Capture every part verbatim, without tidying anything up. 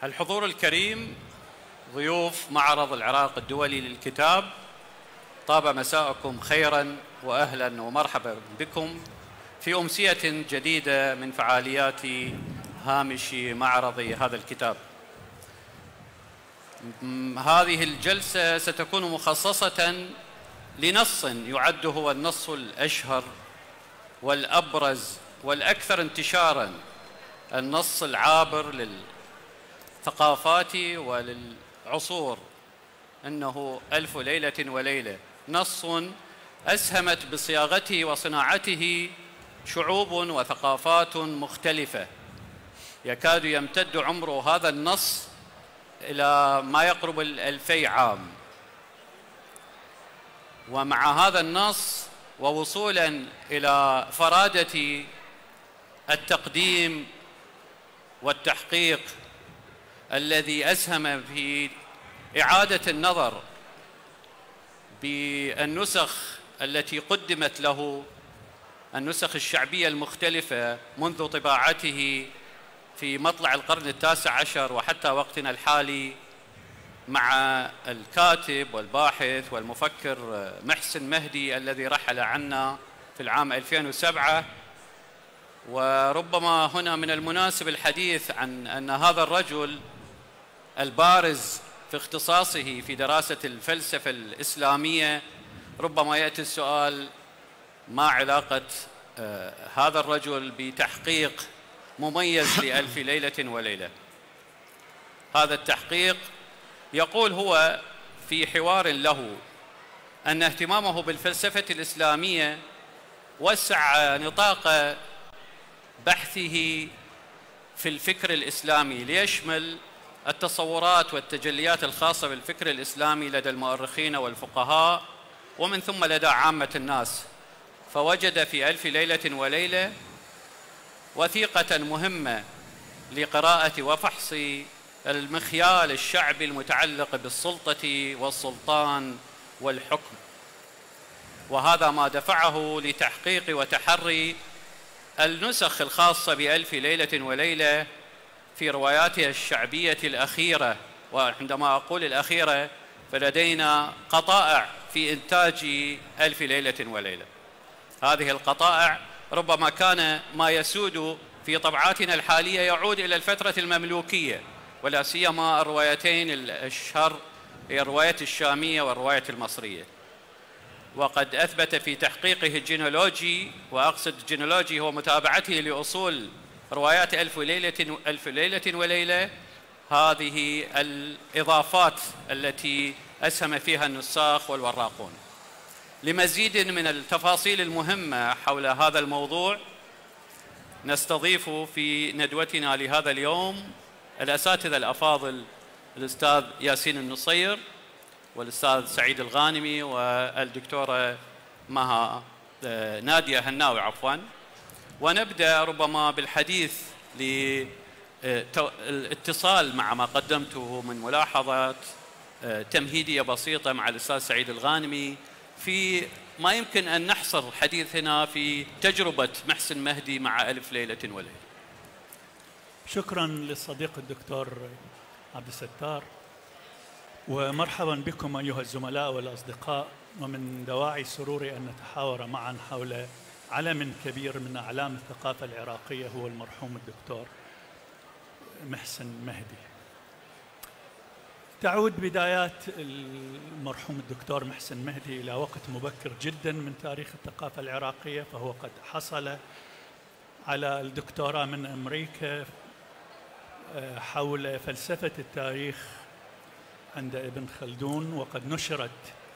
الحضور الكريم، ضيوف معرض العراق الدولي للكتاب، طاب مساءكم خيرا وأهلا ومرحبا بكم في أمسية جديدة من فعاليات هامش معرض هذا الكتاب. هذه الجلسة ستكون مخصصة لنص يعد هو النص الأشهر والأبرز والأكثر انتشاراً، النص العابر للثقافات وللعصور، إنه ألف ليلة وليلة، نص أسهمت بصياغته وصناعته شعوب وثقافات مختلفة، يكاد يمتد عمر هذا النص إلى ما يقرب الألفي عام. ومع هذا النص ووصولاً إلى فرادة التقديم والتحقيق الذي أسهم في إعادة النظر بالنسخ التي قدمت له، النسخ الشعبية المختلفة منذ طباعته في مطلع القرن التاسع عشر وحتى وقتنا الحالي، مع الكاتب والباحث والمفكر محسن مهدي الذي رحل عنا في العام ألفين وسبعة. وربما هنا من المناسب الحديث عن أن هذا الرجل البارز في اختصاصه في دراسة الفلسفة الإسلامية، ربما يأتي السؤال: ما علاقة آه هذا الرجل بتحقيق مميز لألف ليلة وليلة؟ هذا التحقيق يقول هو في حوار له أن اهتمامه بالفلسفة الإسلامية وسع نطاق بحثه في الفكر الإسلامي ليشمل التصورات والتجليات الخاصة بالفكر الإسلامي لدى المؤرخين والفقهاء ومن ثم لدى عامة الناس، فوجد في ألف ليلة وليلة وثيقة مهمة لقراءة وفحص المخيال الشعبي المتعلق بالسلطة والسلطان والحكم، وهذا ما دفعه لتحقيق وتحري النسخ الخاصة بألف ليلة وليلة في رواياتها الشعبية الأخيرة. وعندما أقول الأخيرة فلدينا قطائع في إنتاج ألف ليلة وليلة. هذه القطائع ربما كان ما يسود في طبعاتنا الحالية يعود إلى الفترة المملوكية، ولا سيما الروايتين الأشهر هي الرواية الشامية والرواية المصرية. وقد أثبت في تحقيقه الجينولوجي، وأقصد الجينولوجي هو متابعته لأصول روايات ألف ليلة ألف ليلة وليلة، هذه الإضافات التي أسهم فيها النساخ والوراقون. لمزيد من التفاصيل المهمة حول هذا الموضوع نستضيف في ندوتنا لهذا اليوم الأساتذة الأفاضل، الأستاذ ياسين النصير والأستاذ سعيد الغانمي والدكتورة مها نادية هناوي عفواً. ونبدأ ربما بالحديث للاتصال مع ما قدمته من ملاحظات تمهيدية بسيطة مع الأستاذ سعيد الغانمي في ما يمكن أن نحصر حديثنا في تجربة محسن مهدي مع ألف ليلة وليلة. شكراً للصديق الدكتور عبد الستار، ومرحباً بكم أيها الزملاء والأصدقاء. ومن دواعي سروري أن نتحاور معاً حول علم كبير من أعلام الثقافة العراقية هو المرحوم الدكتور محسن مهدي. تعود بدايات المرحوم الدكتور محسن مهدي إلى وقت مبكر جداً من تاريخ الثقافة العراقية، فهو قد حصل على الدكتوراه من أمريكا حول فلسفة التاريخ عند ابن خلدون، وقد نشرت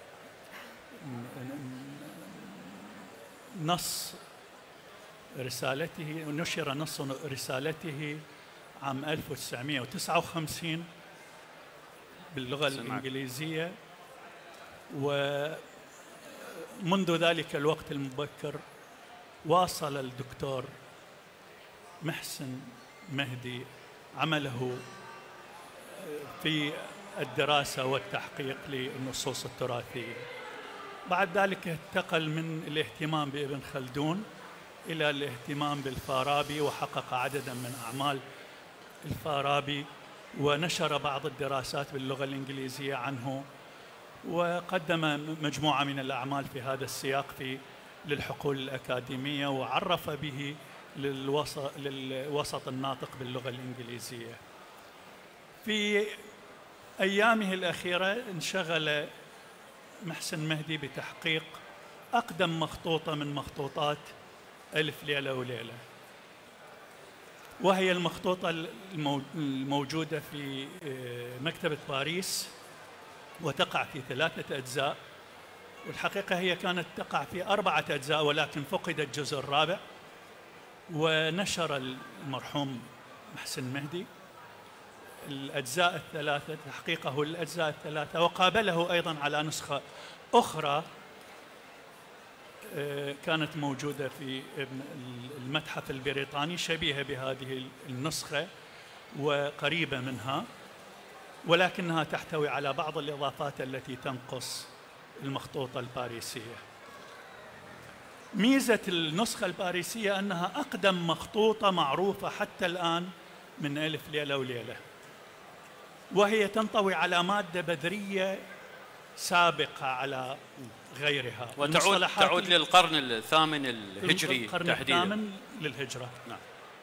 نص رسالته نشر نص رسالته عام ألف وتسعمائة وتسعة وخمسين باللغة الإنجليزية. ومنذ ذلك الوقت المبكر واصل الدكتور محسن مهدي عمله في الدراسة والتحقيق للنصوص التراثية. بعد ذلك انتقل من الاهتمام بابن خلدون إلى الاهتمام بالفارابي، وحقق عددا من أعمال الفارابي ونشر بعض الدراسات باللغة الإنجليزية عنه، وقدم مجموعة من الأعمال في هذا السياق في للحقول الأكاديمية، وعرف به للوسط, للوسط الناطق باللغة الإنجليزية. في أيامه الأخيرة انشغل محسن مهدي بتحقيق أقدم مخطوطة من مخطوطات ألف ليلة وليلة، وهي المخطوطة الموجودة في مكتبة باريس، وتقع في ثلاثة أجزاء، والحقيقة هي كانت تقع في أربعة أجزاء ولكن فقد الجزء الرابع، ونشر المرحوم محسن مهدي الأجزاء الثلاثة، تحقيقه الأجزاء الثلاثة، وقابله أيضا على نسخة أخرى كانت موجودة في المتحف البريطاني شبيهة بهذه النسخة وقريبة منها، ولكنها تحتوي على بعض الإضافات التي تنقص المخطوطة الباريسية. ميزة النسخة الباريسية أنها أقدم مخطوطة معروفة حتى الآن من ألف ليلة وليلة، وهي تنطوي على مادة بذرية سابقة على غيرها، وتعود تعود للقرن الثامن الهجري القرن تحديدا. الثامن للهجرة. نعم.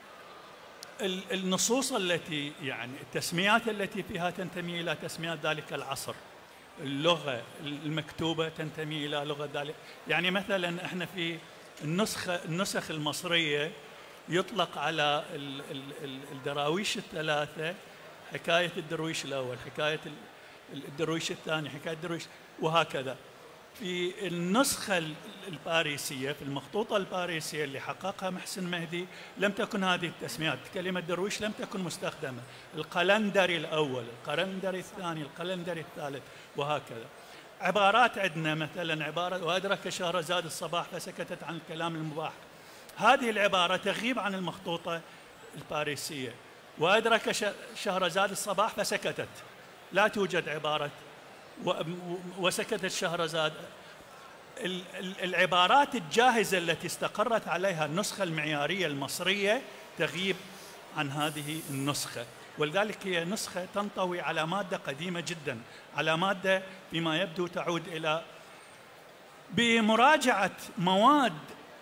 النصوص التي يعني التسميات التي فيها تنتمي إلى تسميات ذلك العصر، اللغة المكتوبة تنتمي إلى لغة ذلك، يعني مثلا احنا في النسخة النسخ المصرية يطلق على الدراويش الثلاثة حكاية الدرويش الأول، حكاية الدرويش الثاني، حكاية الدرويش، وهكذا. في النسخة الباريسية، في المخطوطة الباريسية اللي حققها محسن مهدي، لم تكن هذه التسميات، كلمة درويش لم تكن مستخدمة، القلندري الأول، القلندري الثاني، القلندري الثالث، وهكذا. عبارات عندنا مثلا عبارة وأدرك شهرزاد الصباح فسكتت عن الكلام المباح، هذه العبارة تغيب عن المخطوطة الباريسية. وأدرك شهرزاد الصباح فسكتت، لا توجد عبارة وسكتت شهرزاد. العبارات الجاهزة التي استقرت عليها النسخة المعيارية المصرية تغيب عن هذه النسخة، ولذلك هي نسخة تنطوي على مادة قديمة جدا، على مادة بما يبدو تعود إلى بمراجعة مواد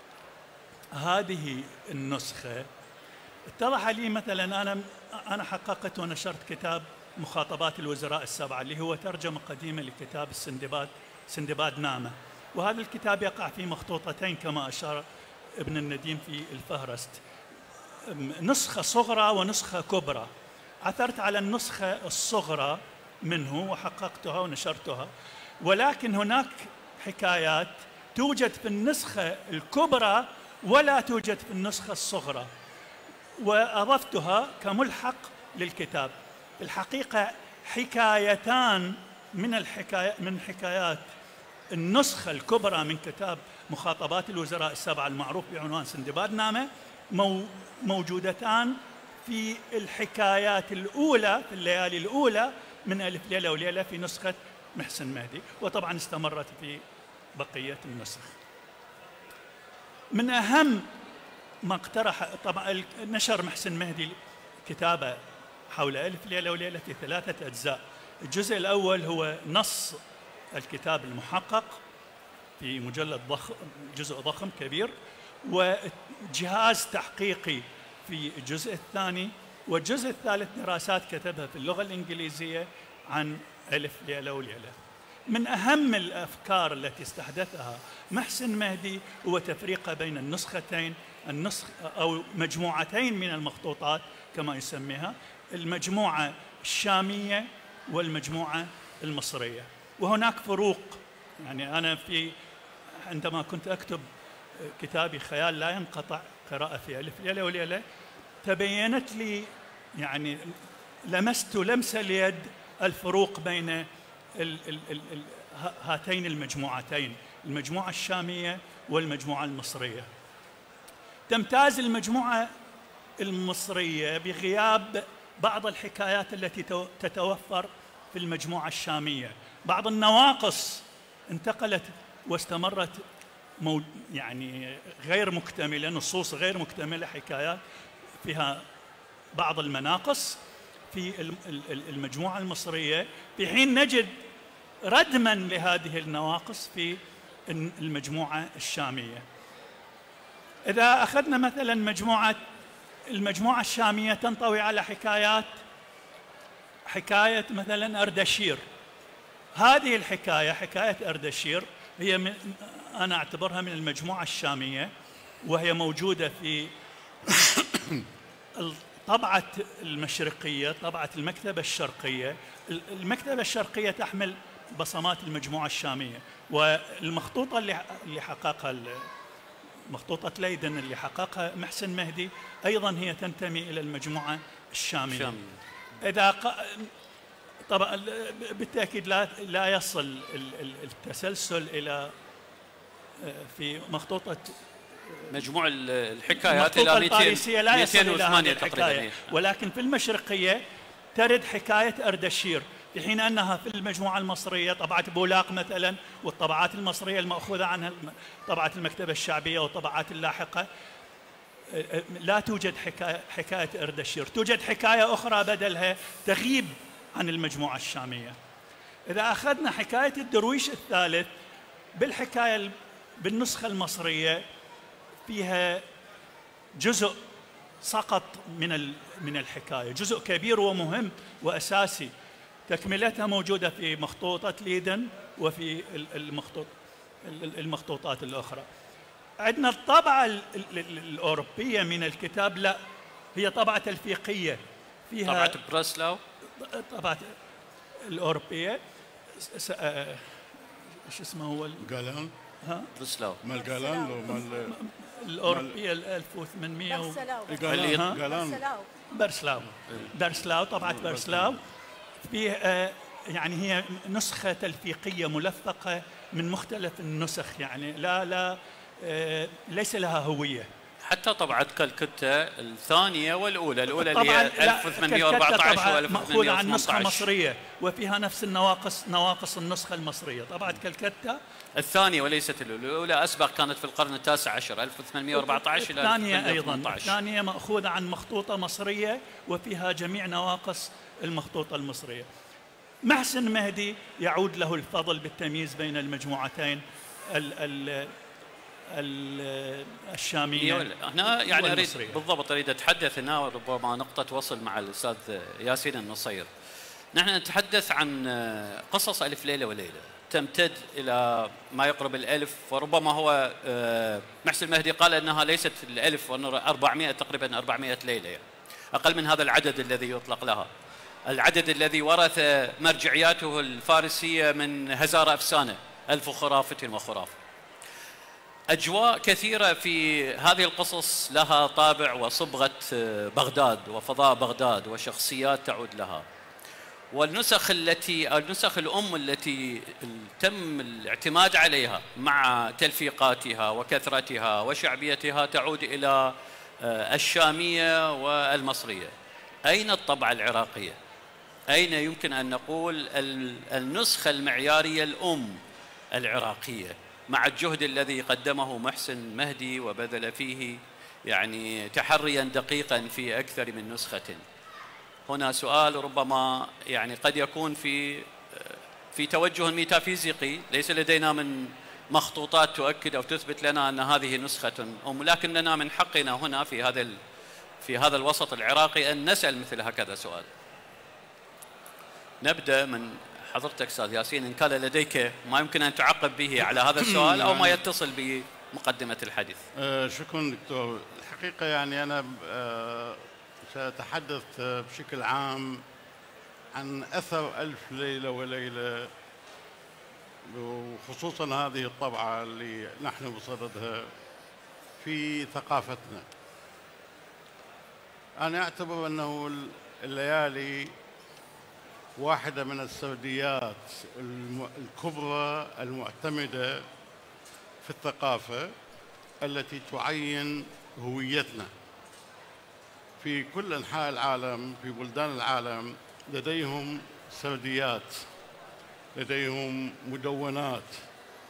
هذه النسخة. اتضح لي مثلا أنا أنا حققت ونشرت كتاب مخاطبات الوزراء السبعة اللي هو ترجمة قديمة لكتاب السندباد سندباد نامة، وهذا الكتاب يقع في مخطوطتين كما أشار ابن النديم في الفهرست، نسخة صغرى ونسخة كبرى. عثرت على النسخة الصغرى منه وحققتها ونشرتها، ولكن هناك حكايات توجد في النسخة الكبرى ولا توجد في النسخة الصغرى، وأضفتها كملحق للكتاب. في الحقيقة حكايتان من الحكايات من حكايات النسخة الكبرى من كتاب مخاطبات الوزراء السبعة المعروف بعنوان سندباد نامة موجودتان في الحكايات الأولى في الليالي الأولى من ألف ليلة وليلة في نسخة محسن مهدي، وطبعا استمرت في بقية النسخ. من أهم ما اقترح طبعا نشر محسن مهدي كتابه حول ألف ليلة وليلة في ثلاثة أجزاء. الجزء الأول هو نص الكتاب المحقق في مجلد ضخم، جزء ضخم كبير، وجهاز تحقيقي في الجزء الثاني، والجزء الثالث دراسات كتبها في اللغة الإنجليزية عن ألف ليلة وليلة. من أهم الأفكار التي استحدثها محسن مهدي هو تفريق بين النسختين، النسخ أو مجموعتين من المخطوطات كما يسميها، المجموعة الشامية والمجموعة المصرية. وهناك فروق، يعني أنا في عندما كنت أكتب كتابي خيال لا ينقطع قراءة في ألف ليلة وليلة، تبينت لي يعني لمست لمس اليد الفروق بين ال ال ال ال هاتين المجموعتين، المجموعة الشامية والمجموعة المصرية. تمتاز المجموعة المصرية بغياب بعض الحكايات التي تتوفر في المجموعة الشامية، بعض النواقص انتقلت واستمرت مو يعني غير مكتملة، نصوص غير مكتملة، حكايات فيها بعض المناقص. في المجموعة المصرية، في حين نجد ردما لهذه النواقص في المجموعة الشامية. إذا أخذنا مثلا مجموعة المجموعة الشامية تنطوي على حكايات حكاية مثلا أردشير. هذه الحكاية حكاية أردشير هي من أنا أعتبرها من المجموعة الشامية، وهي موجودة في الطبعة المشرقية، طبعة المكتبة الشرقية. المكتبة الشرقية تحمل بصمات المجموعة الشامية، والمخطوطة اللي حققها مخطوطة ليدن اللي حققها محسن مهدي أيضا هي تنتمي إلى المجموعة الشامية. شامية. إذا ق... طبعا بالتأكيد لا لا يصل التسلسل إلى في مخطوطة مجموع الحكايات إلى الباريسية لا يصل إلى هذه الحكاية، ولكن في المشرقية ترد حكاية أردشير، في حين أنها في المجموعة المصرية طبعة بولاق مثلا، والطبعات المصرية المأخوذة عنها طبعة المكتبة الشعبية والطبعات اللاحقة لا توجد حكاية, حكاية أردشير. توجد حكاية أخرى بدلها تغيب عن المجموعة الشامية. إذا أخذنا حكاية الدرويش الثالث بالحكاية بالنسخة المصرية فيها جزء سقط من من الحكاية، جزء كبير ومهم وأساسي. تكملتها موجودة في مخطوطة ليدن وفي المخطوط المخطوطات الأخرى. عندنا الطبعة الأوروبية من الكتاب لا، هي طبعة تلفيقية فيها طبعة برسلاو. طبعة الأوروبية ايش اسمه هو جالان ها برسلاو مال جالان لو مال الأوروبية ألف وثمانمئة جالان برسلاو برسلاو طبعة برسلاو فيه يعني هي نسخة تلفيقية ملفقة من مختلف النسخ، يعني لا لا ليس لها هوية. حتى طبعة كلكتة الثانية والأولى، الأولى اللي هي ألف وثمانمئة وأربعة عشر و مأخوذة عن نسخة مصرية وفيها نفس النواقص نواقص النسخة المصرية. طبعة كلكتة الثانية وليست الأولى، الأولى أسبق كانت في القرن التاسع عشر ألف وثمانمئة وأربعة عشر إلى الثانية أيضا الثانية مأخوذة عن مخطوطة مصرية وفيها جميع نواقص المخطوطة المصرية. محسن مهدي يعود له الفضل بالتمييز بين المجموعتين ال ال الشامية. هنا يعني أريد بالضبط أريد أتحدث هنا ربما نقطة وصل مع الأستاذ ياسين النصير. نحن نتحدث عن قصص ألف ليلة وليلة تمتد إلى ما يقرب الألف، وربما هو محسن مهدي قال أنها ليست الألف وأنه أربعمئة تقريبا أربعمئة ليلة، يعني أقل من هذا العدد الذي يطلق لها، العدد الذي ورث مرجعياته الفارسية من هزار أفسانة ألف خرافة وخرافة. أجواء كثيرة في هذه القصص لها طابع وصبغة بغداد وفضاء بغداد وشخصيات تعود لها، والنسخ التي النسخ الأم التي تم الاعتماد عليها مع تلفيقاتها وكثرتها وشعبيتها تعود إلى الشامية والمصرية. أين الطبعة العراقية؟ أين يمكن أن نقول النسخة المعيارية الأم العراقية مع الجهد الذي قدمه محسن مهدي وبذل فيه يعني تحريا دقيقا في أكثر من نسخة؟ هنا سؤال ربما يعني قد يكون في في توجه ميتافيزيقي، ليس لدينا من مخطوطات تؤكد أو تثبت لنا أن هذه نسخة أم، لكننا من حقنا هنا في هذا في هذا الوسط العراقي أن نسأل مثل هكذا سؤال. نبدأ من حضرتك أستاذ ياسين، إن كان لديك ما يمكن أن تعقب به على هذا السؤال أو ما يتصل بمقدمة الحديث. أه شكرا دكتور. الحقيقة يعني أنا أه سأتحدث بشكل عام عن أثر ألف ليلة وليلة، وخصوصا هذه الطبعة اللي نحن بصددها في ثقافتنا. أنا أعتبر أنه الليالي واحدة من السرديات الكبرى المعتمدة في الثقافة التي تعين هويتنا. في كل أنحاء العالم، في بلدان العالم لديهم سرديات، لديهم مدونات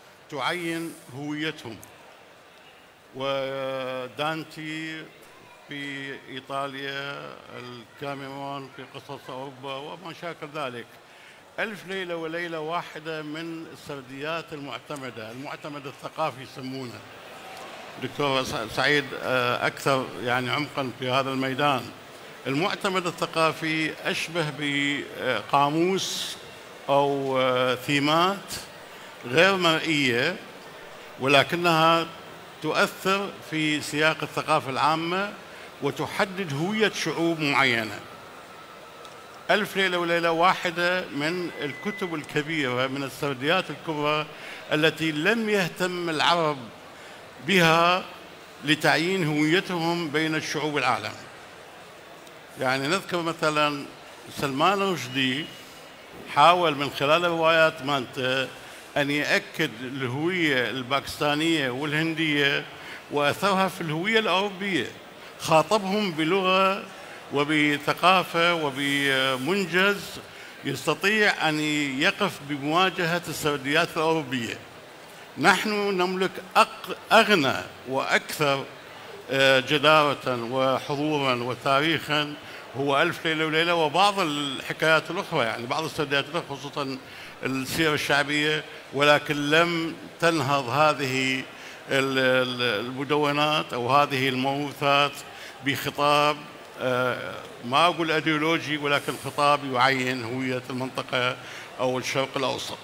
تعين هويتهم. ودانتي في إيطاليا، الكاميرون في قصص أوروبا وما شاكل ذلك. ألف ليلة وليلة واحدة من السرديات المعتمدة، المعتمد الثقافي يسمونه. دكتور سعيد أكثر يعني عمقا في هذا الميدان. المعتمد الثقافي أشبه بقاموس أو ثيمات غير مرئية، ولكنها تؤثر في سياق الثقافة العامة وتحدد هوية شعوب معينة. ألف ليلة وليلة واحدة من الكتب الكبيرة، من السرديات الكبرى التي لم يهتم العرب بها لتعيين هويتهم بين الشعوب العالم. يعني نذكر مثلا سلمان رشدي حاول من خلال الروايات مالته أن يأكد الهوية الباكستانية والهندية وأثرها في الهوية الأوروبية. خاطبهم بلغة وبثقافة وبمنجز يستطيع أن يقف بمواجهة السرديات الأوروبية. نحن نملك أغنى وأكثر جدارة وحضورا وتاريخا هو ألف ليلة وليلة وبعض الحكايات الأخرى، يعني بعض السرديات الأخرى خصوصا السيرة الشعبية، ولكن لم تنهض هذه المدونات أو هذه الموروثات بخطاب ما أقول أيديولوجي، ولكن خطاب يعين هوية المنطقة أو الشرق الأوسط.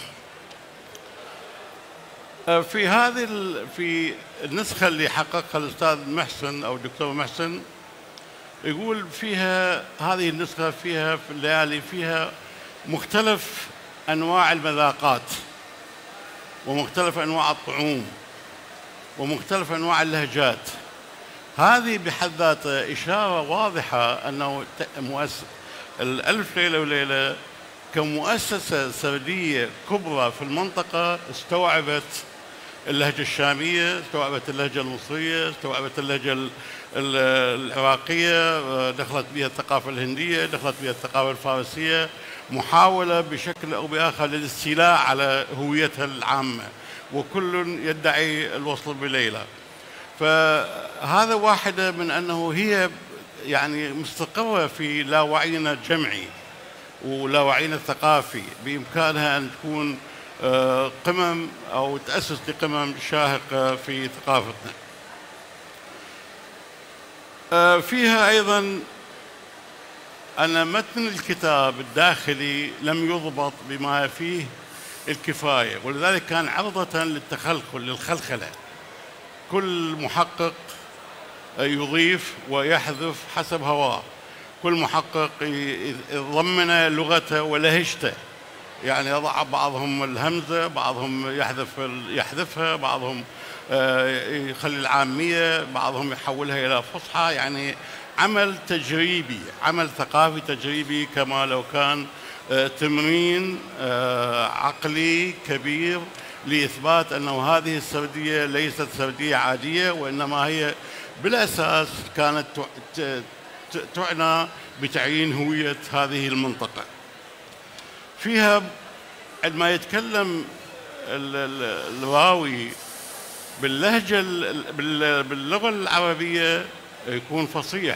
في هذه في النسخة اللي حققها الأستاذ محسن أو الدكتور محسن، يقول فيها هذه النسخة فيها في الليالي فيها مختلف أنواع المذاقات ومختلف أنواع الطعوم ومختلف أنواع اللهجات. هذه بحد ذاتها إشارة واضحة أنه مؤسس الألف ليلة وليلة كمؤسسة سردية كبرى في المنطقة استوعبت اللهجة الشامية، استوعبت اللهجة المصرية، استوعبت اللهجة العراقية، دخلت بها الثقافة الهندية، دخلت بها الثقافة الفارسية، محاولة بشكل أو بآخر للاستيلاء على هويتها العامة، وكل يدعي الوصل بليلى. فهذا واحدة من أنه هي يعني مستقرة في لاوعينا الجمعي ولاوعينا الثقافي، بإمكانها أن تكون قمم أو تأسس لقمم شاهقة في ثقافتنا. فيها أيضا أن متن الكتاب الداخلي لم يضبط بما فيه الكفاية، ولذلك كان عرضة للتخلخل للخلخلة. كل محقق يضيف ويحذف حسب هواه، كل محقق يضمن لغته ولهجته، يعني يضع بعضهم الهمزة، بعضهم يحذف يحذفها، بعضهم يخلي العامية، بعضهم يحولها إلى فصحى. يعني عمل تجريبي، عمل ثقافي تجريبي، كما لو كان تمرين عقلي كبير لإثبات أنه هذه السردية ليست سردية عادية، وإنما هي بالأساس كانت تعنى بتعيين هوية هذه المنطقة. فيها عندما يتكلم الراوي باللهجة باللغة العربية يكون فصيح،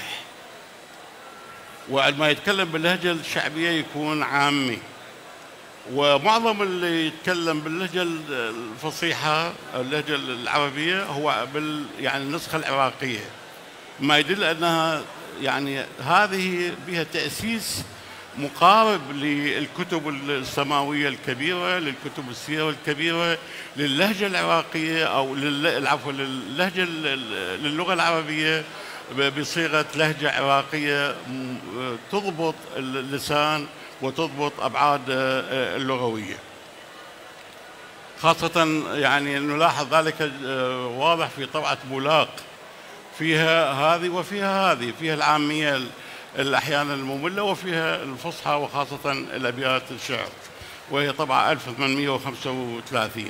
وعندما يتكلم باللهجة الشعبية يكون عامي، ومعظم اللي يتكلم باللهجة الفصيحة أو اللهجة العربية هو بال يعني النسخة العراقية، ما يدل أنها يعني هذه بها تأسيس مقارب للكتب السماوية الكبيرة، للكتب السيرة الكبيرة، للهجة العراقية أو عفوا للهجة للغة العربية بصيغة لهجة عراقية تضبط اللسان وتضبط أبعاد اللغوية. خاصة يعني نلاحظ ذلك واضح في طبعة بولاق، فيها هذه وفيها هذه، فيها العامية الأحيانا المملة وفيها الفصحى وخاصة الأبيات الشعر، وهي طبعة ألف وثمانمئة وخمسة وثلاثين.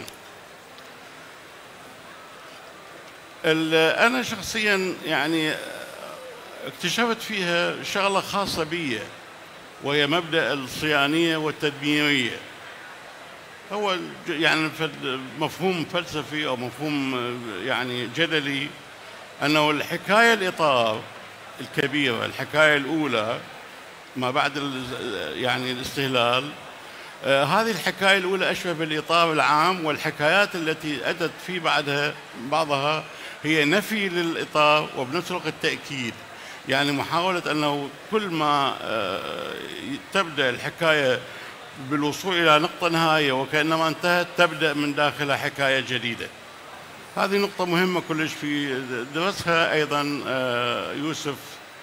أنا شخصيا يعني اكتشفت فيها شغلة خاصة بي، وهي مبدأ الصيانية والتدميرية. هو يعني مفهوم فلسفي أو مفهوم يعني جدلي أنه الحكاية الإطار الكبيرة، الحكاية الأولى ما بعد يعني الاستهلال. آه هذه الحكاية الأولى أشبه بالإطار العام، والحكايات التي أتت في بعدها بعضها هي نفي للإطار وبنفس الوقت تأكيد. يعني محاولة أنه كل ما آه تبدأ الحكاية بالوصول إلى نقطة نهاية وكأنما انتهت تبدأ من داخلها حكاية جديدة. هذه نقطة مهمة كلش في درسها أيضا آه يوسف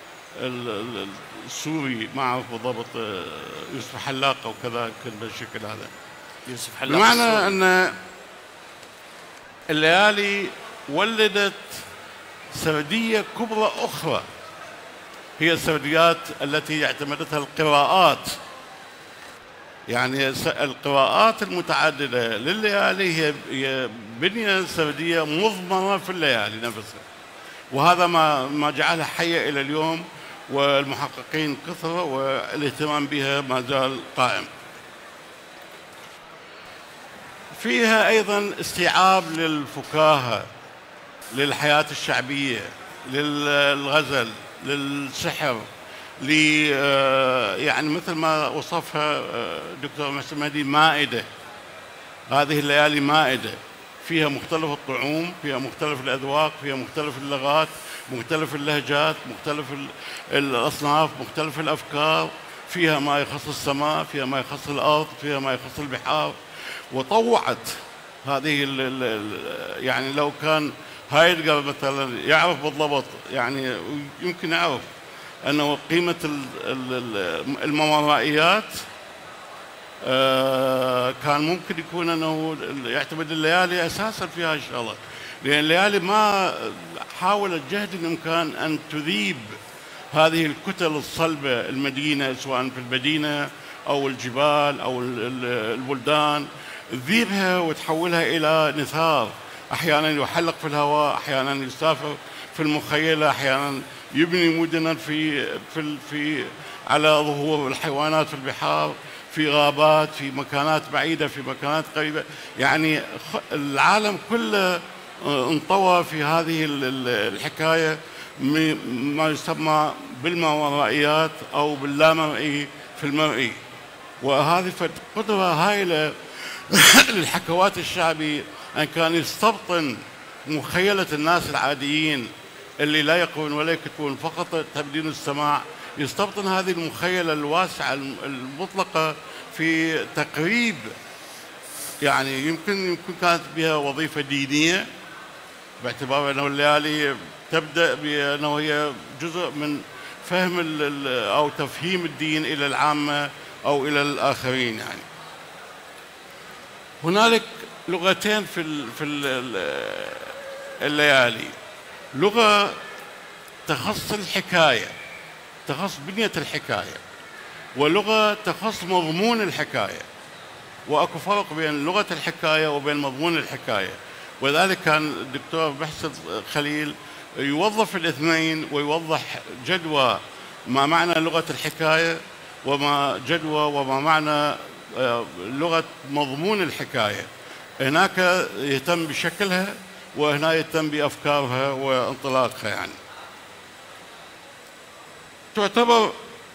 السوري، ما أعرف بالضبط يوسف حلاق أو كذا كان بالشكل هذا. يوسف حلاق بمعنى أن الليالي ولدت سردية كبرى أخرى، هي السرديات التي اعتمدتها القراءات. يعني القراءات المتعددة لليالي هي بنية سردية مضمرة في الليالي نفسها، وهذا ما ما جعلها حية إلى اليوم، والمحققين كثرة والاهتمام بها ما زال قائم. فيها أيضا استيعاب للفكاهة، للحياة الشعبية، للغزل، للسحر، ل يعني مثل ما وصفها دكتور محسن مهدي مائدة. هذه الليالي مائدة، فيها مختلف الطعوم، فيها مختلف الأذواق، فيها مختلف اللغات، مختلف اللهجات، مختلف الأصناف، مختلف الأفكار، فيها ما يخص السماء، فيها ما يخص الأرض، فيها ما يخص البحار. وطوعت هذه ال ال يعني لو كان هايدغر مثلا يعرف بالضبط، يعني يمكن يعرف أنه قيمة الماورائيات آه كان ممكن يكون أنه يعتمد الليالي أساسا في هذه الشغلة، لأن الليالي ما حاولت جهد الإمكان أن تذيب هذه الكتل الصلبة المدينة، سواء في المدينة أو الجبال أو البلدان، تذيبها وتحولها إلى نثار. أحيانا يحلق في الهواء، أحيانا يسافر في المخيلة، أحيانا يبني مدنا في في في على ظهور الحيوانات في البحار، في غابات، في مكانات بعيدة، في مكانات قريبة. يعني العالم كله انطوى في هذه الحكاية ما يسمى بالماورائيات أو باللامرئي في المرئي. وهذه قدرة هائلة للحكوات الشعبي أن كان يستبطن مخيلة الناس العاديين اللي لا يقرون ولا يكتبون، فقط تبدين السماع، يستبطن هذه المخيلة الواسعة المطلقة في تقريب. يعني يمكن يمكن كانت بها وظيفة دينية، باعتبار أنه الليالي تبدأ بأنه هي جزء من فهم أو تفهيم الدين إلى العامة أو إلى الآخرين. يعني هنالك لغتين في في الليالي، لغة تخص الحكاية، تخص بنية الحكاية، ولغة تخص مضمون الحكاية. وأكو فرق بين لغة الحكاية وبين مضمون الحكاية، ولذلك كان الدكتور محسن خليل يوظف الاثنين ويوضح جدوى ما معنى لغة الحكاية وما جدوى وما معنى لغة مضمون الحكاية. هناك يهتم بشكلها وهنا يهتم بأفكارها وانطلاقها. يعني تعتبر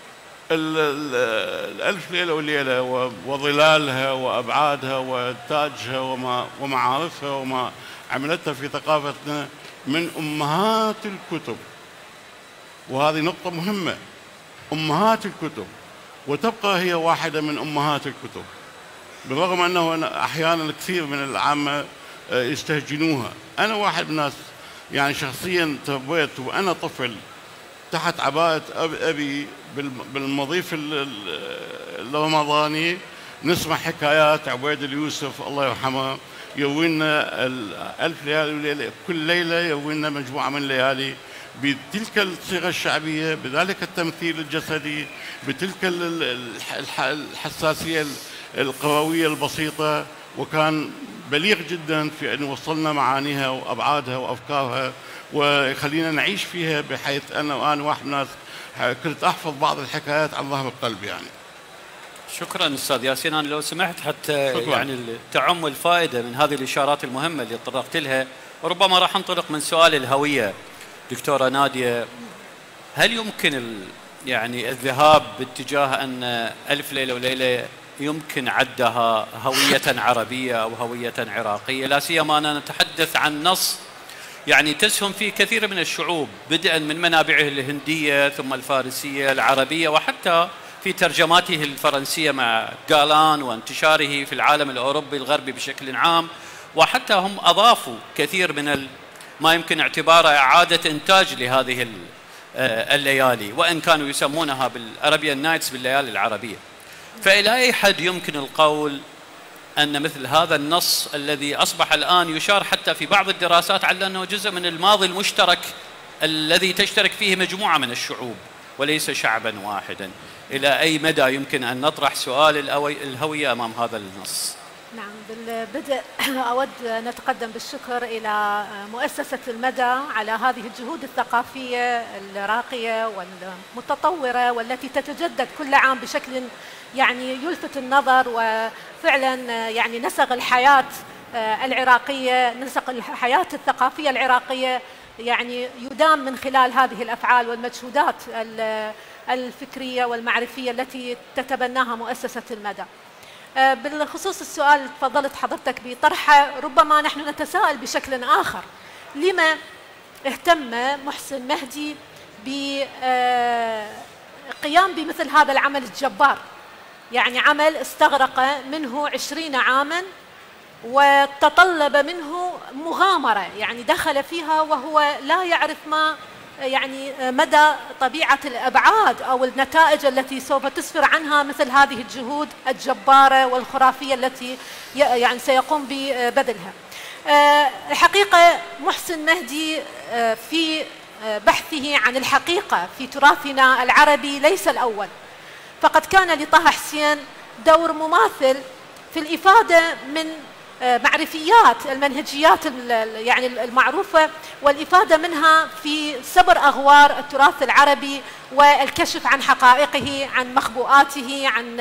الألف ليلة وليلة وظلالها وأبعادها وتاجها وما ومعارفها وما عملتها في ثقافتنا من أمهات الكتب، وهذه نقطة مهمة، أمهات الكتب، وتبقى هي واحدة من أمهات الكتب، بالرغم أنه أحيانا كثير من العامة يستهجنوها. أنا واحد من الناس يعني شخصيا تربيت وأنا طفل تحت عباءة أبي بالمضيف الرمضاني، نسمع حكايات عبيد اليوسف الله يرحمه يروينا الألف ليالي وليلة، كل ليلة يروينا مجموعة من الليالي بتلك الصيغة الشعبية، بذلك التمثيل الجسدي، بتلك الحساسية القروية البسيطة، وكان بليغ جدا في أن يوصلنا معانيها وأبعادها وأفكارها ويخلينا نعيش فيها، بحيث أنا أنا واحد من الناس كنت أحفظ بعض الحكايات عن ظهر القلب. يعني شكرا أستاذ ياسين. أنا لو سمحت حتى شكرا. يعني تعم الفائدة من هذه الإشارات المهمة اللي تطرقت لها، وربما راح انطلق من سؤال الهوية دكتورة نادية. هل يمكن ال يعني الذهاب باتجاه أن ألف ليلة وليلة يمكن عدها هوية عربية أو هوية عراقية، لا سيما أننا نتحدث عن نص يعني تسهم فيه كثير من الشعوب بدءا من منابعه الهندية ثم الفارسية العربية، وحتى في ترجماته الفرنسية مع جالان وانتشاره في العالم الأوروبي الغربي بشكل عام، وحتى هم أضافوا كثير من ما يمكن اعتباره إعادة إنتاج لهذه الليالي، وإن كانوا يسمونها بالأرابيان نايتس بالليالي العربية. فإلى أي حد يمكن القول أن مثل هذا النص الذي أصبح الآن يشار حتى في بعض الدراسات على أنه جزء من الماضي المشترك الذي تشترك فيه مجموعة من الشعوب وليس شعبا واحدا، إلى أي مدى يمكن أن نطرح سؤال الهوية أمام هذا النص؟ نعم، بالبدء أود أن أتقدم بالشكر إلى مؤسسة المدى على هذه الجهود الثقافية الراقية والمتطورة والتي تتجدد كل عام بشكل يعني يلفت النظر، وفعلا يعني نسق الحياة العراقية، نسق الحياة الثقافية العراقية يعني يدام من خلال هذه الأفعال والمجهودات الفكرية والمعرفية التي تتبناها مؤسسة المدى. بالخصوص السؤال تفضلت حضرتك بطرحه، ربما نحن نتساءل بشكل آخر، لما اهتم محسن مهدي بقيام بمثل هذا العمل الجبار؟ يعني عمل استغرق منه عشرين عاما وتطلب منه مغامرة، يعني دخل فيها وهو لا يعرف ما يعني مدى طبيعة الأبعاد أو النتائج التي سوف تسفر عنها مثل هذه الجهود الجبارة والخرافية التي يعني سيقوم ببذلها. الحقيقة محسن مهدي في بحثه عن الحقيقة في تراثنا العربي ليس الأول، فقد كان لطه حسين دور مماثل في الإفادة من معرفيات المنهجيات يعني المعروفة والإفادة منها في سبر أغوار التراث العربي والكشف عن حقائقه، عن مخبوآته، عن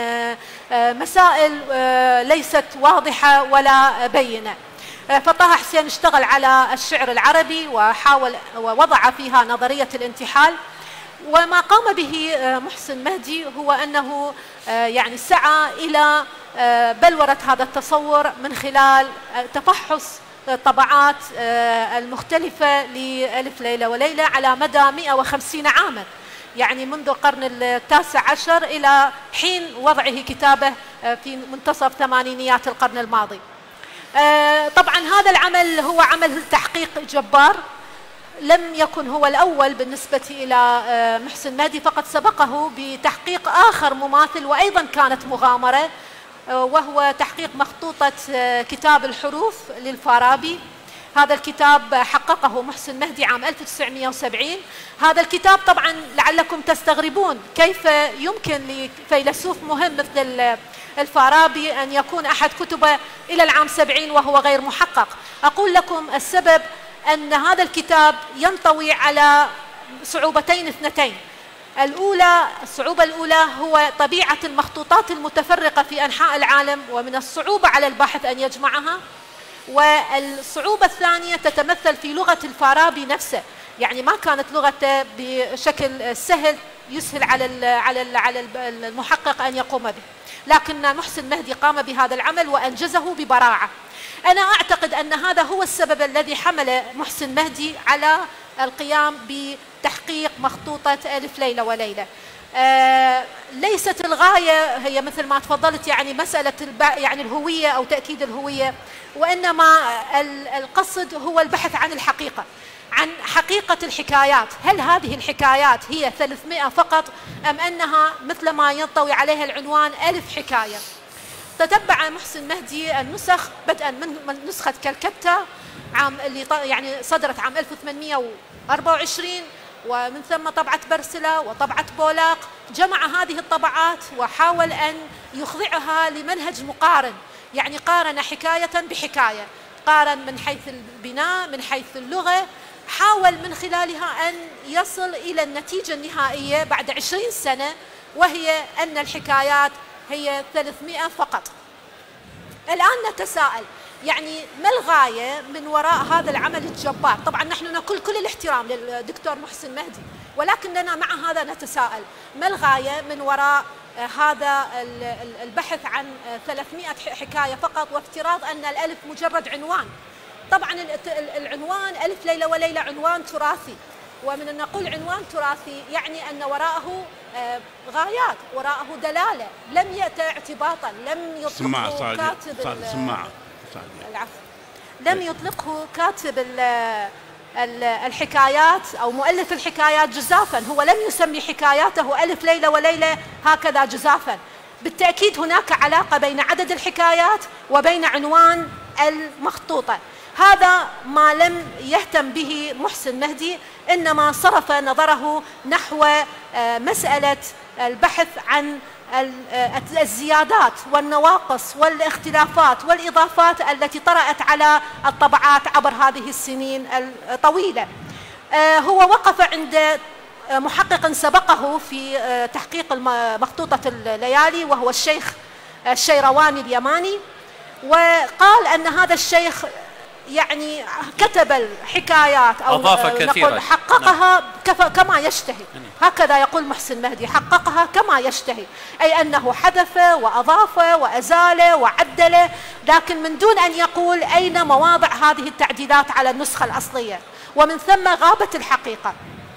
مسائل ليست واضحة ولا بينة. فطه حسين اشتغل على الشعر العربي وحاول ووضع فيها نظرية الانتحال، وما قام به محسن مهدي هو أنه يعني سعى إلى بلورة هذا التصور من خلال تفحص الطبعات المختلفة لألف ليلة وليلة على مدى مئة وخمسين عاما، يعني منذ القرن التاسع عشر إلى حين وضعه كتابه في منتصف ثمانينيات القرن الماضي. طبعا هذا العمل هو عمل تحقيق جبار، لم يكن هو الأول بالنسبة إلى محسن مهدي، فقد سبقه بتحقيق آخر مماثل وأيضا كانت مغامرة، وهو تحقيق مخطوطة كتاب الحروف للفارابي. هذا الكتاب حققه محسن مهدي عام ألف وتسعمئة وسبعين. هذا الكتاب طبعا لعلكم تستغربون كيف يمكن لفيلسوف مهم مثل الفارابي أن يكون أحد كتبه إلى العام سبعين وهو غير محقق. أقول لكم السبب أن هذا الكتاب ينطوي على صعوبتين اثنتين. الأولى، الصعوبة الأولى هو طبيعة المخطوطات المتفرقة في أنحاء العالم ومن الصعوبة على الباحث أن يجمعها، والصعوبة الثانية تتمثل في لغة الفارابي نفسه، يعني ما كانت لغته بشكل سهل يسهل على على على المحقق أن يقوم به، لكن محسن مهدي قام بهذا العمل وأنجزه ببراعة. أنا أعتقد أن هذا هو السبب الذي حمل محسن مهدي على القيام بتحقيق مخطوطة ألف ليلة وليلة. آه ليست الغاية هي مثل ما تفضلت يعني مسألة يعني الهوية أو تأكيد الهوية، وإنما القصد هو البحث عن الحقيقة، عن حقيقة الحكايات. هل هذه الحكايات هي ثلاثمئة فقط أم أنها مثل ما ينطوي عليها العنوان ألف حكاية؟ تتبع محسن مهدي النسخ بدءا من نسخة كلكتة عام اللي يعني صدرت عام ألف وثمانمئة وأربعة وعشرين، ومن ثم طبعة برسلة وطبعة بولاق. جمع هذه الطبعات وحاول أن يخضعها لمنهج مقارن، يعني قارن حكاية بحكاية، قارن من حيث البناء من حيث اللغة، حاول من خلالها أن يصل إلى النتيجة النهائية بعد عشرين سنة، وهي أن الحكايات هي ثلاثمئة فقط. الآن نتساءل، يعني ما الغاية من وراء هذا العمل الجبار؟ طبعا نحن نقول كل الاحترام للدكتور محسن مهدي، ولكننا مع هذا نتساءل ما الغاية من وراء هذا البحث عن ثلاثمئة حكاية فقط، وافتراض أن الألف مجرد عنوان. طبعا العنوان ألف ليلة وليلة عنوان تراثي، ومن أن نقول عنوان تراثي يعني أن وراءه غايات، وراءه دلالة، لم يأتي اعتباطا، لم يطلقه كاتب سماعة العفو لم يطلقه كاتب الحكايات أو مؤلف الحكايات جزافا، هو لم يسمي حكاياته ألف ليلة وليلة هكذا جزافا. بالتأكيد هناك علاقة بين عدد الحكايات وبين عنوان المخطوطة. هذا ما لم يهتم به محسن مهدي، إنما صرف نظره نحو مسألة البحث عن الزيادات والنواقص والاختلافات والإضافات التي طرأت على الطبعات عبر هذه السنين الطويلة. هو وقف عند محقق سبقه في تحقيق مخطوطة الليالي وهو الشيخ الشيرواني اليماني، وقال أن هذا الشيخ يعني كتب الحكايات أو نقول حققها كما يشتهي، هكذا يقول محسن مهدي، حققها كما يشتهي، أي أنه حذف وأضاف وأزال وعدل، لكن من دون أن يقول أين مواضع هذه التعديلات على النسخة الأصلية، ومن ثم غابت الحقيقة.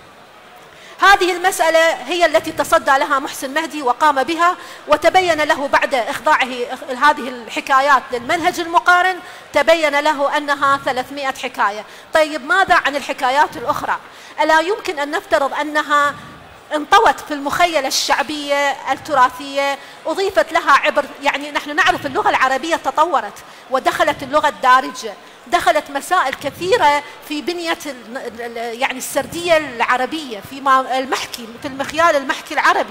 هذه المسألة هي التي تصدى لها محسن مهدي وقام بها، وتبين له بعد إخضاعه هذه الحكايات للمنهج المقارن، تبين له أنها ثلاثمئة حكاية. طيب ماذا عن الحكايات الأخرى؟ ألا يمكن أن نفترض أنها انطوت في المخيلة الشعبية التراثية، أضيفت لها عبر، يعني نحن نعرف اللغة العربية تطورت ودخلت اللغة الدارجة، دخلت مسائل كثيرة في بنية يعني السردية العربية، في المحكي، في المخيال المحكي العربي،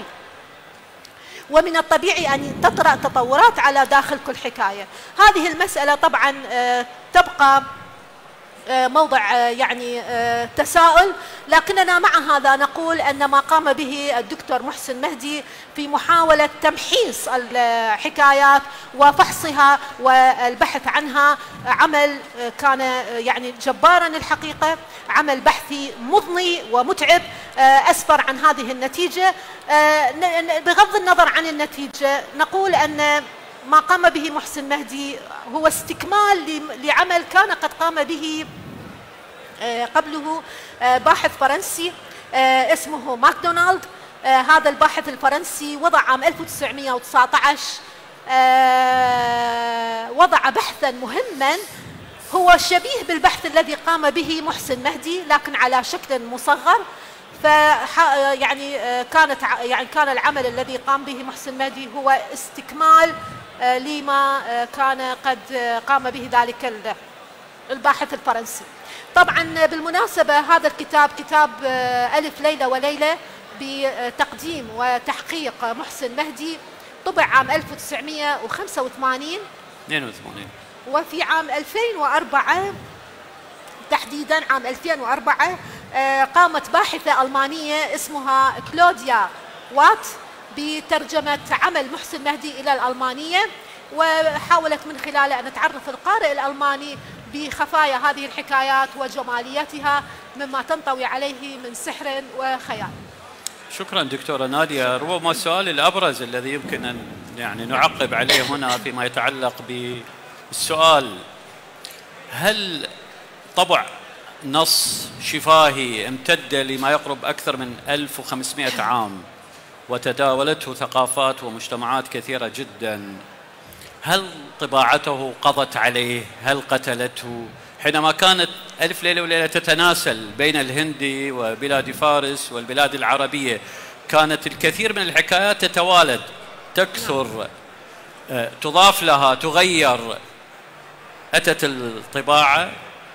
ومن الطبيعي أن تطرأ تطورات على داخل كل حكاية. هذه المسألة طبعا تبقى موضع يعني تساؤل، لكننا مع هذا نقول أن ما قام به الدكتور محسن مهدي في محاولة تمحيص الحكايات وفحصها والبحث عنها عمل كان يعني جبارا الحقيقة، عمل بحثي مضني ومتعب، أسفر عن هذه النتيجة. بغض النظر عن النتيجة نقول أن ما قام به محسن مهدي هو استكمال لعمل كان قد قام به قبله باحث فرنسي اسمه ماكدونالد. هذا الباحث الفرنسي وضع عام ألف وتسعمئة وتسعة عشر وضع بحثا مهما هو شبيه بالبحث الذي قام به محسن مهدي لكن على شكل مصغر. ف يعني كانت يعني كان العمل الذي قام به محسن مهدي هو استكمال لما كان قد قام به ذلك الباحث الفرنسي. طبعا بالمناسبة هذا الكتاب كتاب ألف ليلة وليلة بتقديم وتحقيق محسن مهدي، طبع عام ألف وتسعمئة وخمسة وثمانين اثنين وثمانين، وفي عام ألفين وأربعة تحديدا عام ألفين وأربعة قامت باحثة ألمانية اسمها كلوديا وات بترجمة عمل محسن مهدي إلى الألمانية، وحاولت من خلاله أن تعرف القارئ الألماني بخفايا هذه الحكايات وجماليتها مما تنطوي عليه من سحر وخيال. شكرا دكتورة نادية. ربما السؤال الأبرز الذي يمكن أن يعني نعقب عليه هنا فيما يتعلق بالسؤال، هل طبع نص شفاهي امتد لما يقرب أكثر من ألف وخمسمئة عام وتداولته ثقافات ومجتمعات كثيرة جدا، هل طباعته قضت عليه؟ هل قتلته؟ حينما كانت ألف ليلة وليلة تتناسل بين الهند وبلاد فارس والبلاد العربية، كانت الكثير من الحكايات تتوالد، تكثر، تضاف لها، تغير. أتت الطباعة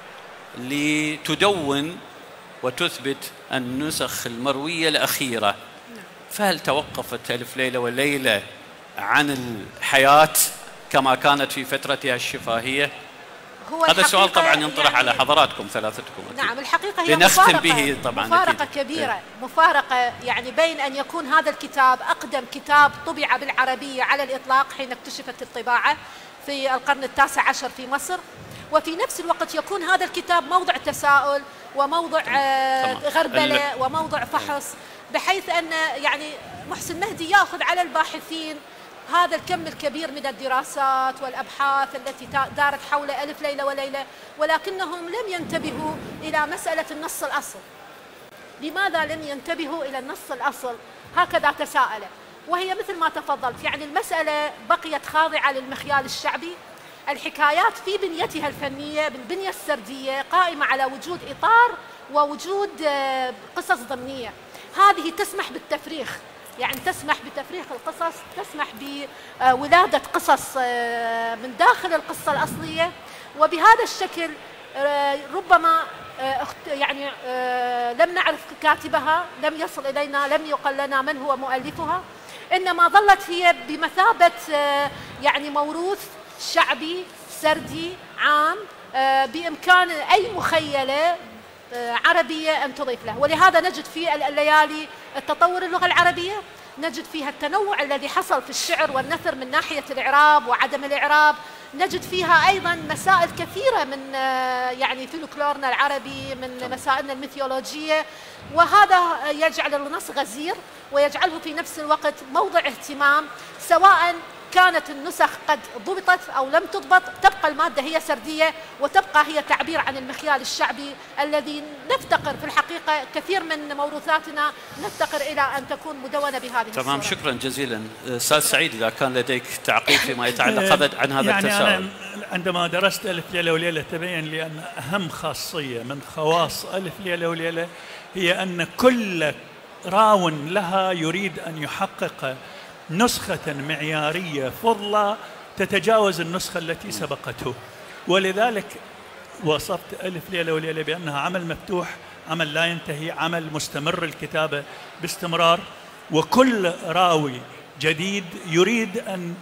لتدون وتثبت النسخ المروية الأخيرة، فهل توقفت ألف ليلة وليلة عن الحياة كما كانت في فترتها الشفاهية؟ هو هذا السؤال طبعا ينطرح يعني على حضراتكم ثلاثتكم. نعم الحقيقة هي لنختم مفارقة به طبعا مفارقة أكيد. كبيرة إيه؟ مفارقة يعني بين أن يكون هذا الكتاب أقدم كتاب طبع بالعربية على الإطلاق حين اكتشفت الطباعة في القرن التاسع عشر في مصر، وفي نفس الوقت يكون هذا الكتاب موضع تساؤل وموضع غربلة وموضع فحص، بحيث أن يعني محسن مهدي يأخذ على الباحثين هذا الكم الكبير من الدراسات والأبحاث التي دارت حول ألف ليلة وليلة، ولكنهم لم ينتبهوا إلى مسألة النص الأصل. لماذا لم ينتبهوا إلى النص الأصل؟ هكذا تساءل، وهي مثل ما تفضلت، يعني المسألة بقيت خاضعة للمخيال الشعبي. الحكايات في بنيتها الفنية بالبنية السردية قائمة على وجود إطار ووجود قصص ضمنية، هذه تسمح بالتفريخ، يعني تسمح بتفريخ القصص، تسمح بولادة قصص من داخل القصة الأصلية، وبهذا الشكل ربما يعني لم نعرف كاتبها، لم يصل إلينا، لم يقل لنا من هو مؤلفها، إنما ظلت هي بمثابة يعني موروث شعبي سردي عام بإمكان أي مخيلة عربية أن تضيف له. ولهذا نجد في الليالي التطور اللغة العربية، نجد فيها التنوع الذي حصل في الشعر والنثر من ناحية الإعراب وعدم الإعراب، نجد فيها أيضا مسائل كثيرة من يعني فلكلورنا العربي، من مسائلنا الميثولوجية، وهذا يجعل النص غزير ويجعله في نفس الوقت موضع اهتمام، سواء كانت النسخ قد ضبطت أو لم تضبط، تبقى المادة هي سردية وتبقى هي تعبير عن المخيال الشعبي الذي نفتقر في الحقيقة كثير من موروثاتنا نفتقر إلى أن تكون مدونة بهذه الصورة. تمام، شكرا جزيلا. أستاذ سعيد، إذا كان لديك تعقيب فيما يتعلق عن هذا يعني التساؤل. أنا عندما درست ألف ليلة وليلة تبين لي أن أهم خاصية من خواص ألف ليلة وليلة هي أن كل راو لها يريد أن يحقق نسخة معيارية فضلى تتجاوز النسخة التي سبقته، ولذلك وصفت ألف ليلة وليلة بأنها عمل مفتوح، عمل لا ينتهي، عمل مستمر الكتابة باستمرار، وكل راوي جديد يريد أن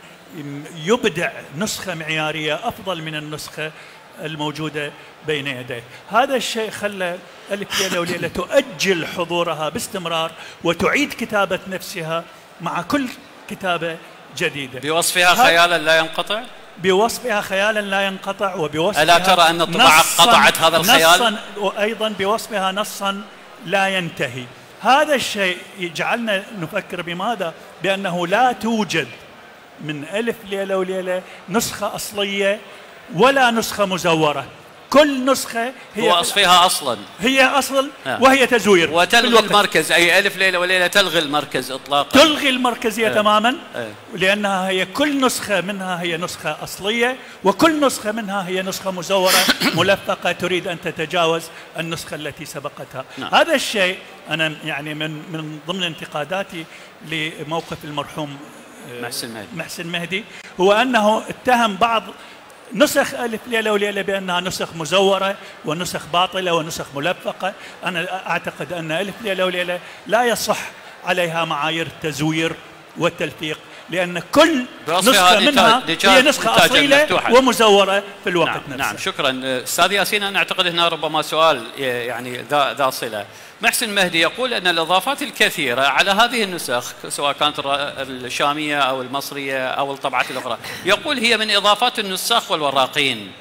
يبدع نسخة معيارية أفضل من النسخة الموجودة بين يديه. هذا الشيء خلى ألف ليلة وليلة تؤجل حضورها باستمرار وتعيد كتابة نفسها مع كل كتابة جديدة بوصفها خيالا لا ينقطع، بوصفها خيالا لا ينقطع، وبوصفها ألا ترى أن الطباعة قطعت هذا الخيال؟ نصاً، وأيضا بوصفها نصا لا ينتهي. هذا الشيء يجعلنا نفكر بماذا؟ بأنه لا توجد من ألف ليلة وليلة نسخة أصلية ولا نسخة مزورة، كل نسخة هي وصفها أصلا هي أصل وهي تزوير وتلغي المركز. أي ألف ليلة وليلة تلغي المركز إطلاقا، تلغي المركزية اه. تماما اه. لأنها هي كل نسخة منها هي نسخة أصلية، وكل نسخة منها هي نسخة مزورة ملفقة تريد أن تتجاوز النسخة التي سبقتها. نعم. هذا الشيء أنا يعني من من ضمن انتقاداتي لموقف المرحوم محسن مهدي. محسن مهدي هو أنه اتهم بعض نسخ ألف ليلة وليلة بأنها نسخ مزورة ونسخ باطلة ونسخ ملفقة. أنا أعتقد أن ألف ليلة وليلة لا يصح عليها معايير التزوير والتلفيق، لأن كل نسخة منها هي نسخة أصيلة ومزورة في الوقت نعم نفسه. نعم، شكرا أستاذ ياسين. أنا أعتقد هنا ربما سؤال يعني ذا ذا صلة. محسن مهدي يقول أن الإضافات الكثيرة على هذه النسخ سواء كانت الشامية أو المصرية أو الطبعات الأخرى، يقول هي من إضافات النساخ والوراقين.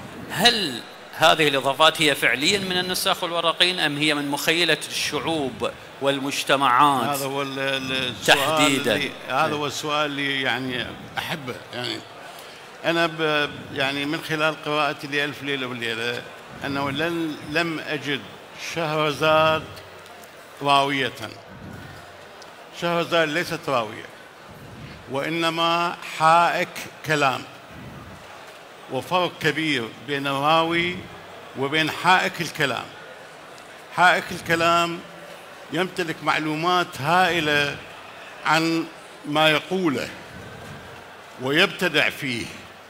هل هذه الإضافات هي فعليا من النساخ والوراقين أم هي من مخيلة الشعوب والمجتمعات؟ هذا هو السؤال تحديدا. هذا هو السؤال اللي يعني أحبه. يعني أنا يعني من خلال قراءتي لألف ليلة وليلة أنه لن لم أجد شهرزاد راوية. شهرزاد ليست راوية، وإنما حائك كلام، وفرق كبير بين الراوي وبين حائك الكلام. حائك الكلام يمتلك معلومات هائلة عن ما يقوله ويبتدع فيه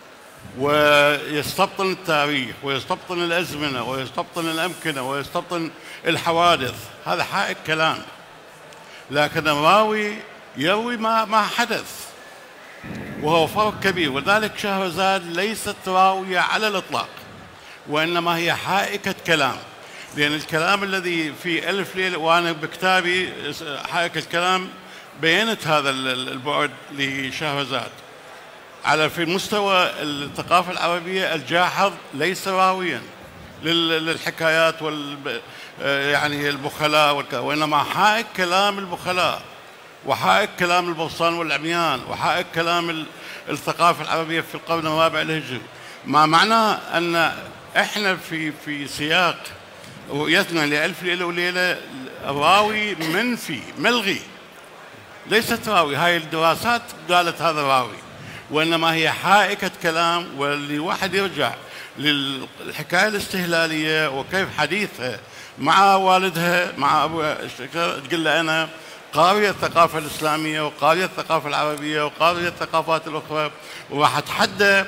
ويستبطن التاريخ ويستبطن الأزمنة ويستبطن الأمكنة ويستبطن الحوادث. هذا حائك كلام. لكن الراوي يروي ما ما حدث، وهو فرق كبير. وذلك شهرزاد ليست راوية على الإطلاق، وإنما هي حائكة كلام، لأن الكلام الذي في ألف ليلة، وأنا بكتابي حائك الكلام بينت هذا البعد لشهرزاد. على في مستوى الثقافة العربية الجاحظ ليس راويا للحكايات وال يعني البخلاء، وإنما حائك كلام البخلاء وحائك كلام البوصان والعميان وحائك كلام الثقافة العربية في القرن الرابع الهجري، ما معناه أن إحنا في في سياق رؤيتنا لألف ليلة وليلة راوي منفي ملغي، ليست راوي. هاي الدراسات قالت هذا راوي، وإنما هي حائكة كلام، واللي واحد يرجع للحكاية الاستهلالية وكيف حديثها مع والدها مع أبوها تقول له أنا قارئ الثقافة الإسلامية وقارئ الثقافة العربية وقارئ الثقافات الأخرى، وراح أتحدى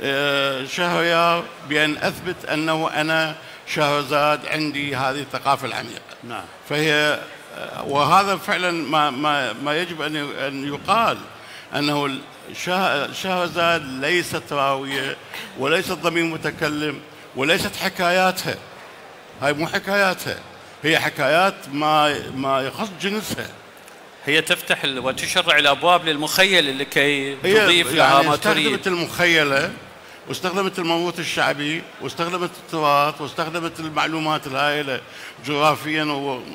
شهريار بأن أثبت أنه أنا شهرزاد عندي هذه الثقافة العميقة. نعم. فهي وهذا فعلا ما ما ما يجب أن أن يقال أنه شهرزاد ليست راوية وليست ضمير متكلم وليست حكاياتها، هاي مو حكاياتها، هي حكايات ما ما يخص جنسها. هي تفتح وتشرع الابواب للمخيل لكي تضيف لها يعني ما تريد. استخدمت المخيله واستخدمت الموروث الشعبي واستخدمت التراث واستخدمت المعلومات الهائله جغرافيا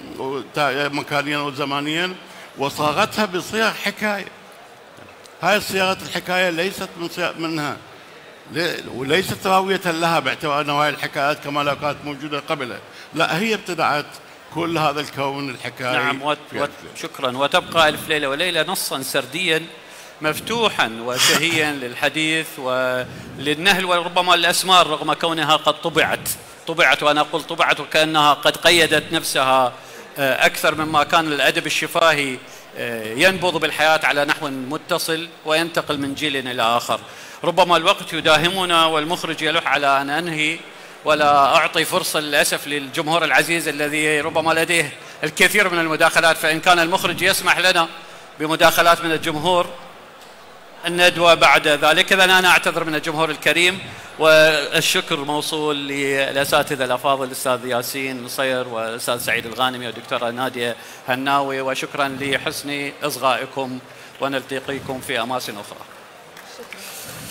ومكانيا وزمانيا وصاغتها بصيغ حكايه. هاي صياغه الحكايه ليست من منها وليست راويه لها باعتبار ان هاي الحكايات كما لو كانت موجوده قبلها، لا هي ابتدعت كل هذا الكون الحكاية. نعم وت... وت... شكرا. وتبقى ألف ليلة وليلة نصا سرديا مفتوحا وشهيا للحديث وللنهل وربما الأسمار، رغم كونها قد طبعت طبعت وأنا أقول طبعت وكأنها قد قيدت نفسها أكثر مما كان الأدب الشفاهي ينبض بالحياة على نحو متصل وينتقل من جيل إلى آخر. ربما الوقت يداهمنا والمخرج يلح على أن أنهي ولا أعطي فرصة للأسف للجمهور العزيز الذي ربما لديه الكثير من المداخلات، فإن كان المخرج يسمح لنا بمداخلات من الجمهور الندوة بعد ذلك، إذا أنا أعتذر من الجمهور الكريم. والشكر موصول للأساتذة الأفاضل الأستاذ ياسين نصير والأستاذ سعيد الغانمي والدكتورة نادية هناوي، وشكرا لحسن إصغائكم، ونلتقيكم في أماكن أخرى. شكرا.